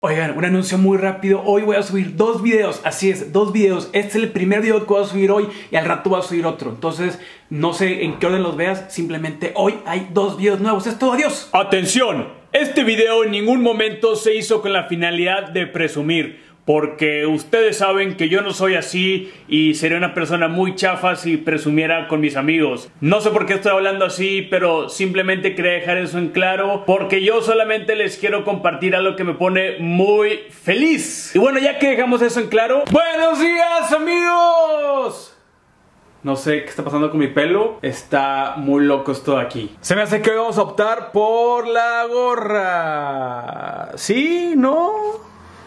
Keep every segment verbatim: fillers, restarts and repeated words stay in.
Oigan, un anuncio muy rápido. Hoy voy a subir dos videos, así es, dos videos. Este es el primer video que voy a subir hoy y al rato voy a subir otro. Entonces, no sé en qué orden los veas, simplemente hoy hay dos videos nuevos. Es todo, adiós. ¡Atención! Este video en ningún momento se hizo con la finalidad de presumir, porque ustedes saben que yo no soy así y sería una persona muy chafa si presumiera con mis amigos. No sé por qué estoy hablando así, pero simplemente quería dejar eso en claro, porque yo solamente les quiero compartir algo que me pone muy feliz. Y bueno, ya que dejamos eso en claro, ¡buenos días, amigos! No sé qué está pasando con mi pelo. Está muy loco esto de aquí. Se me hace que hoy vamos a optar por la gorra. ¿Sí? ¿No?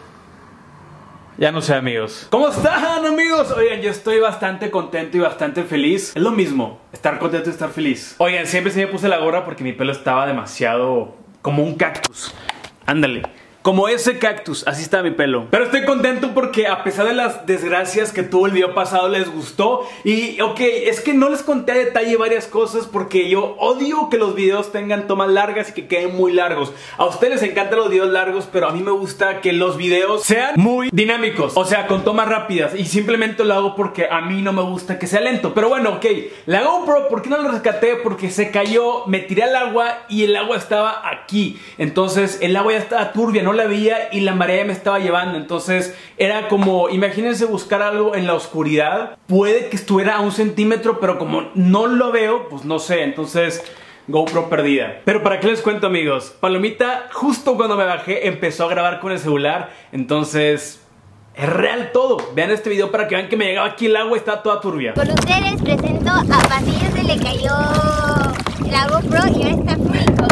Ya no sé, amigos. ¿Cómo están, amigos? Oigan, yo estoy bastante contento y bastante feliz. Es lo mismo, estar contento y estar feliz. Oigan, siempre se me puse la gorra porque mi pelo estaba demasiado como un cactus. Ándale. Como ese cactus, así está mi pelo. Pero estoy contento porque a pesar de las desgracias que tuvo el video pasado, les gustó. Y ok, es que no les conté a detalle varias cosas porque yo odio que los videos tengan tomas largas y que queden muy largos. A ustedes les encantan los videos largos, pero a mí me gusta que los videos sean muy dinámicos, o sea, con tomas rápidas. Y simplemente lo hago porque a mí no me gusta que sea lento. Pero bueno, ok, la GoPro, ¿por qué no la rescaté? Porque se cayó, me tiré al agua y el agua estaba aquí. Entonces el agua ya estaba turbia, no la veía y la marea me estaba llevando. Entonces era como, imagínense buscar algo en la oscuridad. Puede que estuviera a un centímetro, pero como no lo veo, pues no sé. Entonces GoPro perdida. Pero para qué les cuento, amigos, Palomita justo cuando me bajé empezó a grabar con el celular. Entonces es real todo. Vean este video para que vean que me llegaba aquí el agua y estaba toda turbia. Con ustedes presento a Pasillo, se le cayó la GoPro y ahora está frío.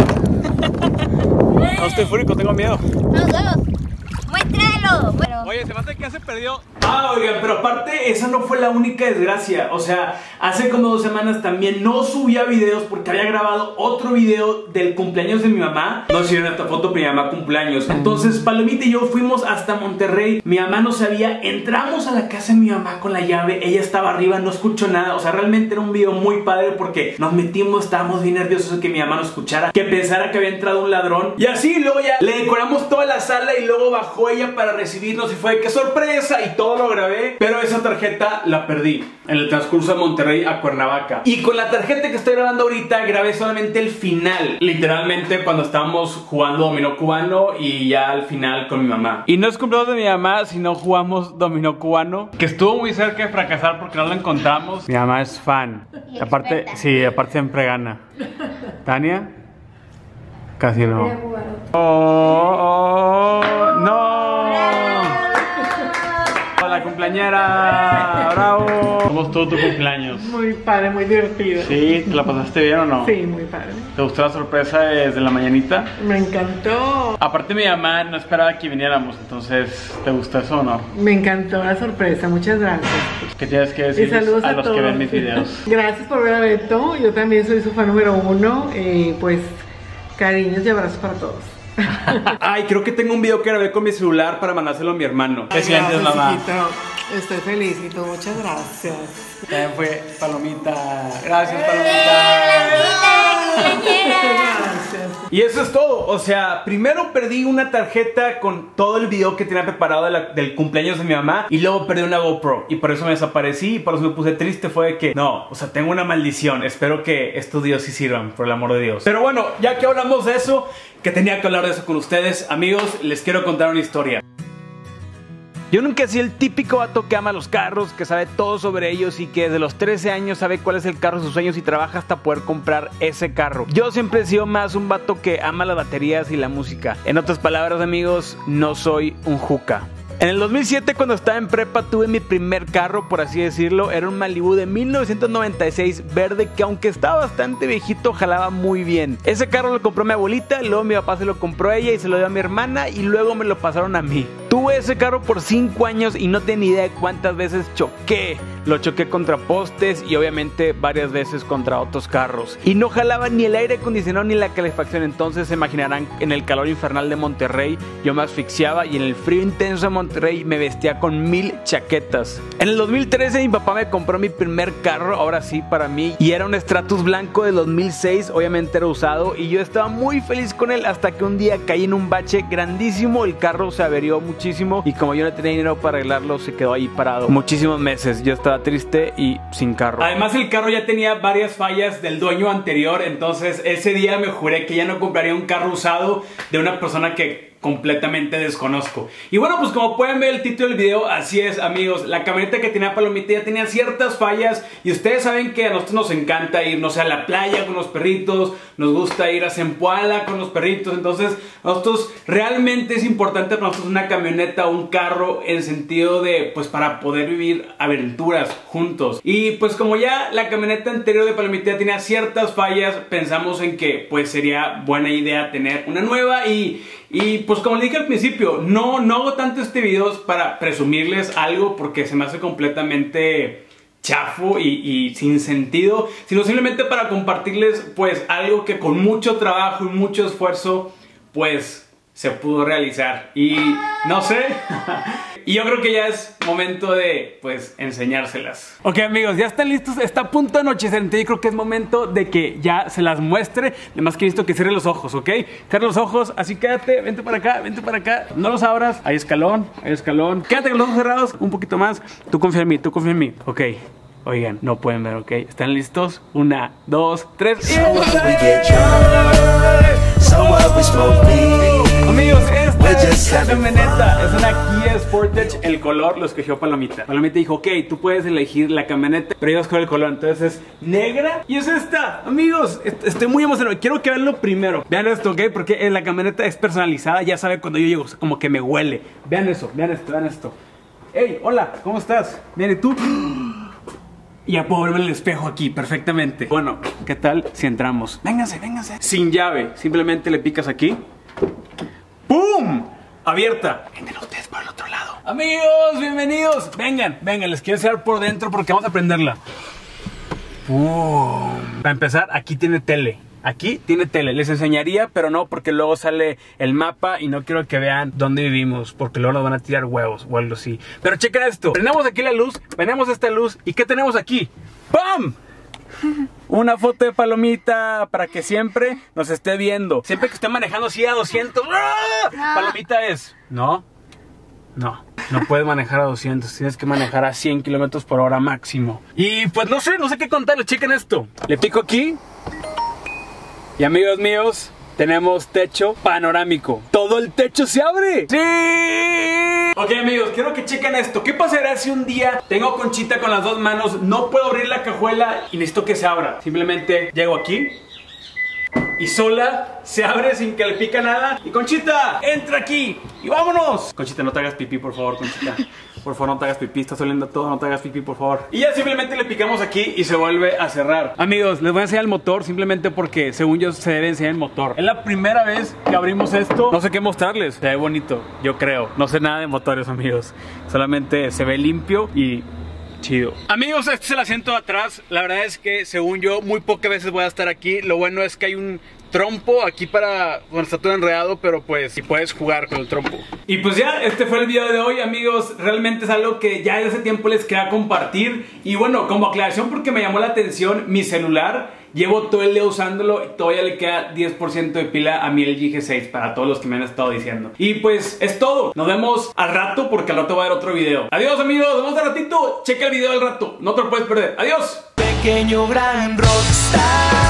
No estoy fúrico, tengo miedo. No, no, muéstralo. Bueno. Oye, se me hace que ya se perdió. Ah, oigan, pero aparte esa no fue la única desgracia. O sea, hace como dos semanas también no subía videos porque había grabado otro video del cumpleaños de mi mamá. No sé si vieron esta foto, pero mi mamá cumpleaños. Entonces Palomita y yo fuimos hasta Monterrey. Mi mamá no sabía, entramos a la casa de mi mamá con la llave. Ella estaba arriba, no escuchó nada. O sea, realmente era un video muy padre porque nos metimos, estábamos bien nerviosos de que mi mamá no escuchara, que pensara que había entrado un ladrón. Y así luego ya le decoramos toda la sala y luego bajó ella para recibirnos y fue ¡qué sorpresa! Y todo lo grabé, pero esa tarjeta la perdí en el transcurso de Monterrey a Cuernavaca. Y con la tarjeta que estoy grabando ahorita grabé solamente el final, literalmente cuando estábamos jugando dominó cubano y ya al final con mi mamá. Y no es cumpleaños de mi mamá, sino jugamos dominó cubano, que estuvo muy cerca de fracasar porque no lo encontramos. Mi mamá es fan. Aparte, sí, aparte siempre gana. ¿Tania? Casi no. Oh, oh, no. La cumpleañera, bravo. ¿Cómo estuvo tu cumpleaños? Muy padre, muy divertido. ¿Sí? ¿Te la pasaste bien o no? Sí, muy padre. ¿Te gustó la sorpresa desde la mañanita? Me encantó. Aparte mi mamá no esperaba que viniéramos, entonces ¿te gustó eso o no? Me encantó la sorpresa, muchas gracias. ¿Qué tienes que Y decir saludos a, a, los todos. que ven mis videos? Gracias por ver a Beto, yo también soy su fan número uno. Eh, pues cariños y abrazos para todos. Ay, creo que tengo un video que grabé con mi celular para mandárselo a mi hermano. ¿Qué sientes, mamá? Hijito. Estoy feliz y tú, muchas gracias. También fue Palomita. Gracias, Palomita. Gracias. Y eso es todo. O sea, primero perdí una tarjeta con todo el video que tenía preparado de la, del cumpleaños de mi mamá. Y luego perdí una GoPro. Y por eso me desaparecí. Y por eso me puse triste. Fue de que no, o sea, tengo una maldición. Espero que estos videos sí sirvan, por el amor de Dios. Pero bueno, ya que hablamos de eso, que tenía que hablar de eso con ustedes, amigos, les quiero contar una historia. Yo nunca he sido el típico vato que ama los carros, que sabe todo sobre ellos y que desde los trece años sabe cuál es el carro de sus sueños y trabaja hasta poder comprar ese carro. Yo siempre he sido más un vato que ama las baterías y la música. En otras palabras, amigos, no soy un juca. En el dos mil siete, cuando estaba en prepa, tuve mi primer carro, por así decirlo. Era un Malibu de mil novecientos noventa y seis verde que, aunque estaba bastante viejito, jalaba muy bien. Ese carro lo compró mi abuelita, luego mi papá se lo compró a ella y se lo dio a mi hermana y luego me lo pasaron a mí. Tuve Tuve ese carro por cinco años y no tenía ni idea de cuántas veces choqué. Lo choqué contra postes y obviamente varias veces contra otros carros. Y no jalaba ni el aire acondicionado ni la calefacción. Entonces se imaginarán, en el calor infernal de Monterrey yo me asfixiaba y en el frío intenso de Monterrey me vestía con mil chaquetas. En el dos mil trece mi papá me compró mi primer carro, ahora sí para mí, y era un Stratus blanco del dos mil seis, obviamente era usado, y yo estaba muy feliz con él hasta que un día caí en un bache grandísimo. El carro se averió muchísimo y como yo no tenía dinero para arreglarlo, se quedó ahí parado muchísimos meses. Yo estaba triste y sin carro. Además el carro ya tenía varias fallas del dueño anterior, entonces ese día me juré que ya no compraría un carro usado de una persona que completamente desconozco. Y bueno, pues como pueden ver el título del video, así es, amigos, la camioneta que tenía Palomita ya tenía ciertas fallas y ustedes saben que a nosotros nos encanta ir, no sé, a la playa con los perritos, nos gusta ir a Zempoala con los perritos, entonces a nosotros realmente es importante para nosotros una camioneta o un carro en sentido de, pues para poder vivir aventuras juntos. Y pues como ya la camioneta anterior de Palomita ya tenía ciertas fallas, pensamos en que pues sería buena idea tener una nueva y... Y pues como les dije al principio, no, no hago tanto este video para presumirles algo porque se me hace completamente chafo y, y sin sentido, sino simplemente para compartirles pues algo que con mucho trabajo y mucho esfuerzo pues se pudo realizar. Y no sé... Y yo creo que ya es momento de, pues, enseñárselas. Ok, amigos, ya están listos. Está a punto de anochecer. Entonces yo creo que es momento de que ya se las muestre. Además que he visto que cierre los ojos, ¿ok? Cierre los ojos, así quédate. Vente para acá, vente para acá. No los abras. Hay escalón, hay escalón. Quédate con los ojos cerrados. Un poquito más. Tú confía en mí, tú confía en mí. Ok. Oigan, no pueden ver, ¿ok? ¿Están listos? Una, dos, tres. ¡Y amigos, esta es la camioneta, es una Kia Sportage. El color lo escogió Palomita. Palomita dijo, ok, tú puedes elegir la camioneta, pero yo escojo el color, entonces es negra. Y es esta, amigos, estoy muy emocionado. Quiero que vean lo primero. Vean esto, ok, porque la camioneta es personalizada. Ya sabe cuando yo llego, como que me huele. Vean eso, vean esto, vean esto. Hey, hola, ¿cómo estás? Bien, ¿y tú? Y ya puedo ver el espejo aquí perfectamente. Bueno, ¿qué tal si entramos? Vénganse, vénganse. Sin llave, simplemente le picas aquí. ¡Pum! Abierta. Entren ustedes por el otro lado. Amigos, bienvenidos. Vengan, vengan, les quiero enseñar por dentro porque vamos a prenderla. ¡Pum! Para empezar, aquí tiene tele. Aquí tiene tele, les enseñaría, pero no, porque luego sale el mapa y no quiero que vean dónde vivimos, porque luego nos van a tirar huevos o algo así. Pero chequen esto, prendemos aquí la luz, prendemos esta luz, ¿y qué tenemos aquí? ¡Pam! Una foto de Palomita para que siempre nos esté viendo. Siempre que esté manejando así a doscientos, ¡ah! No. Palomita es, ¿no? No, no puedes manejar a doscientos, tienes que manejar a cien kilómetros por hora máximo. Y pues no sé, no sé qué contarles, chequen esto. Le pico aquí. Y amigos míos, tenemos techo panorámico. ¡Todo el techo se abre! ¡Sí! Ok, amigos, quiero que chequen esto. ¿Qué pasará si un día tengo a Conchita con las dos manos, no puedo abrir la cajuela y necesito que se abra? Simplemente llego aquí y sola se abre sin que le pica nada. Y Conchita, entra aquí y vámonos. Conchita, no te hagas pipí, por favor, Conchita. Por favor, no te hagas pipí, está oliendo todo, no te hagas pipí, por favor. Y ya simplemente le picamos aquí y se vuelve a cerrar. Amigos, les voy a enseñar el motor simplemente porque según yo se debe enseñar el motor. Es la primera vez que abrimos esto. No sé qué mostrarles, se ve bonito, yo creo. No sé nada de motores, amigos. Solamente se ve limpio y chido. Amigos, este es el asiento de atrás. La verdad es que según yo muy pocas veces voy a estar aquí. Lo bueno es que hay un trompo aquí para, bueno, está todo enredado, pero pues si puedes jugar con el trompo. Y pues ya, este fue el video de hoy, amigos. Realmente es algo que ya desde hace tiempo les quería compartir. Y bueno, como aclaración, porque me llamó la atención mi celular, llevo todo el día usándolo y todavía le queda diez por ciento de pila a mi L G G seis, para todos los que me han estado diciendo. Y pues es todo, nos vemos al rato porque al rato va a haber otro video. Adiós, amigos, nos vemos al ratito. Checa el video al rato, no te lo puedes perder. Adiós. Pequeño gran rockstar.